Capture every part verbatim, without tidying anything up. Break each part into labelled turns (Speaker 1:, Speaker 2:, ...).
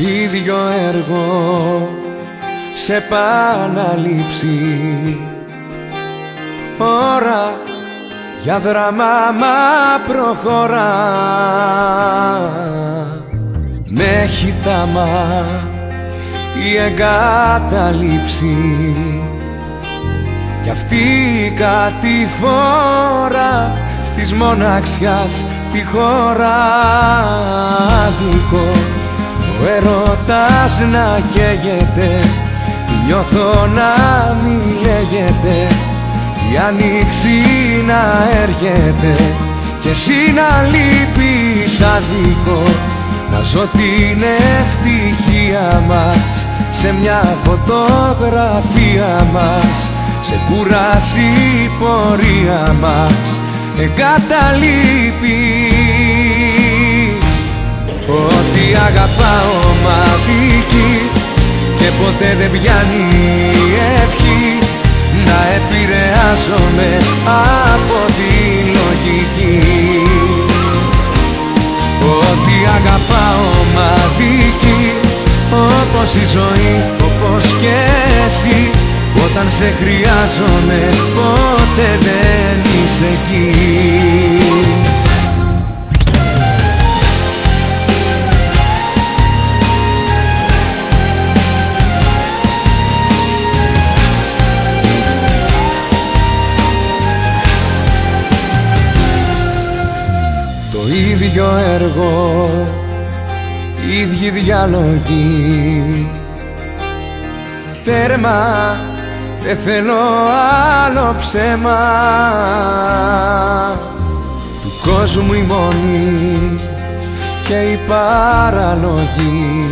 Speaker 1: ίδιο έργο σε επαναλήψη. Ώρα για δράμα μα προχωρά, με έχει τάμα η εγκαταλείψη κι αυτή η κατηφόρα της μοναξιάς τη χώρα. Άδικο ο έρωτας να καίγεται, νιώθω να μη λέγεται, η άνοιξη να έρχεται και εσύ να λείπεις. Άδικο να ζω την ευτυχία μας σε μια φωτογραφία μας, σε κούραση πορεία μας εγκαταλείπεις. Ότι αγαπάω μ' αδικεί και ποτέ δεν πιάνει ευχή να επηρεάζομαι από τη λογική. Ότι αγαπάω μ' αδικεί, όπως η ζωή, όπως και εσύ, όταν σε χρειάζομαι ποτέ δεν είσαι εκεί. Το ίδιο έργο, ίδιοι διάλογοι, τέρμα, δεν θέλω άλλο ψέμα. Του κόσμου η μόνη και η παραλογή,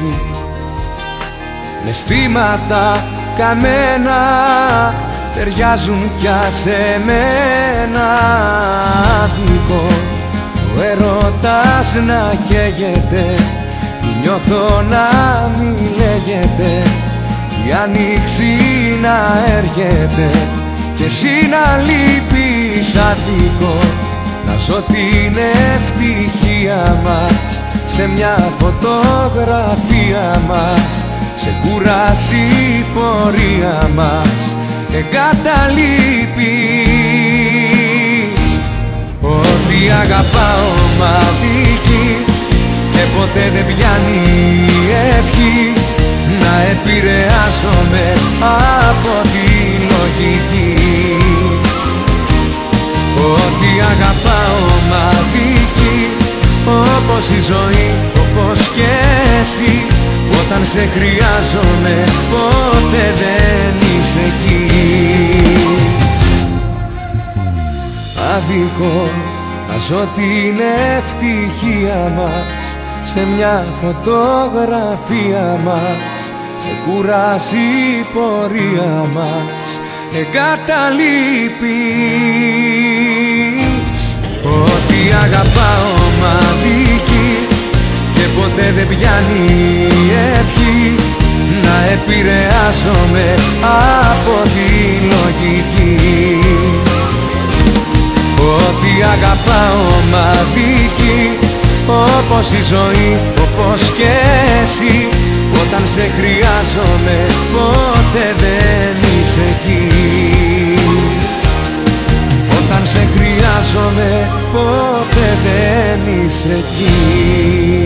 Speaker 1: με αισθήματα καμένα ταιριάζουν πια σε μένα. Άδικο ο έρωτας να καίγεται, νιώθω να μη λέγεται, η άνοιξη να έρχεται και εσύ να λείπεις. Άδικο να ζω την ευτυχία μας σε μια φωτογραφία μας, σε κούραση πορεία μας εγκαταλείπεις. Ότι αγαπάω μ' αδικεί και ποτέ δεν πιάνει ευχή να επηρεάζομαι από τη λογική. Ότι αγαπάω μ' αδικεί, όπως η ζωή, όπως και εσύ, όταν σε χρειάζομαι ποτέ δεν είσαι εκεί. Άδικο να ζω την ευτυχία μας σε μια φωτογραφία μας, σε κούραση πορεία μας εγκαταλείπεις. Ότι αγαπάω μ' αδικεί και ποτέ δεν πιάνει ευχή να επηρεάζομαι από τη λογική. Ότι αγαπάω μ' αδικεί, όπως η ζωή, όπως και εσύ, όταν σε χρειάζομαι ποτέ δεν είσαι εκεί. Όταν σε χρειάζομαι ποτέ δεν είσαι εκεί.